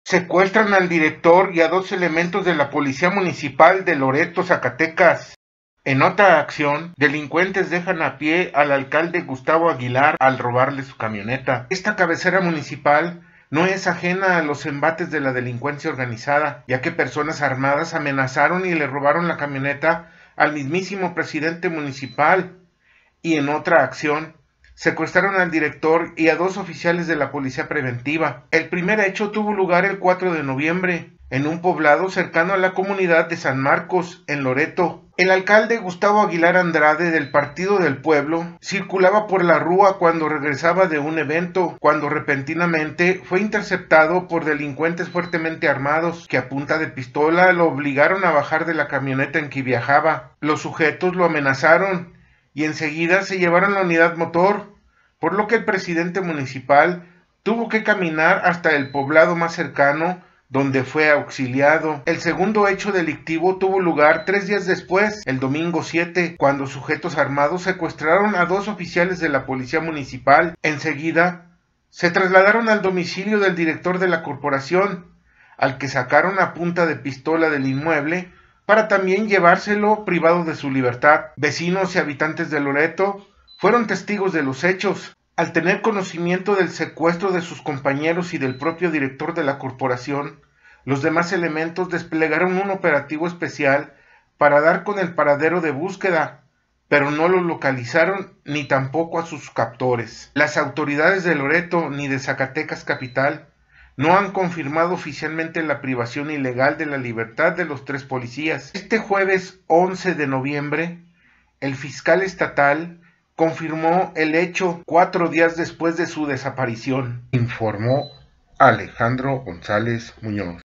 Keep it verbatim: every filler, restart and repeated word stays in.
Secuestran al director y a dos elementos de la Policía Municipal de Loreto, Zacatecas. En otra acción, delincuentes dejan a pie al alcalde Gustavo Aguilar al robarle su camioneta. Esta cabecera municipal no es ajena a los embates de la delincuencia organizada, ya que personas armadas amenazaron y le robaron la camioneta al mismísimo presidente municipal. Y en otra acción, secuestraron al director y a dos oficiales de la policía preventiva. El primer hecho tuvo lugar el cuatro de noviembre, en un poblado cercano a la comunidad de San Marcos, en Loreto. El alcalde Gustavo Aguilar Andrade, del Partido del Pueblo, circulaba por la rúa cuando regresaba de un evento, cuando repentinamente fue interceptado por delincuentes fuertemente armados, que a punta de pistola lo obligaron a bajar de la camioneta en que viajaba. Los sujetos lo amenazaron y enseguida se llevaron la unidad motor, por lo que el presidente municipal tuvo que caminar hasta el poblado más cercano, donde fue auxiliado. El segundo hecho delictivo tuvo lugar tres días después, el domingo siete, cuando sujetos armados secuestraron a dos oficiales de la policía municipal. Enseguida, se trasladaron al domicilio del director de la corporación, al que sacaron a punta de pistola del inmueble, para también llevárselo privado de su libertad. Vecinos y habitantes de Loreto fueron testigos de los hechos. Al tener conocimiento del secuestro de sus compañeros y del propio director de la corporación, los demás elementos desplegaron un operativo especial para dar con el paradero de búsqueda, pero no lo localizaron ni tampoco a sus captores. Las autoridades de Loreto ni de Zacatecas capital no han confirmado oficialmente la privación ilegal de la libertad de los tres policías. Este jueves once de noviembre, el fiscal estatal confirmó el hecho cuatro días después de su desaparición, informó Alejandro González Muñoz.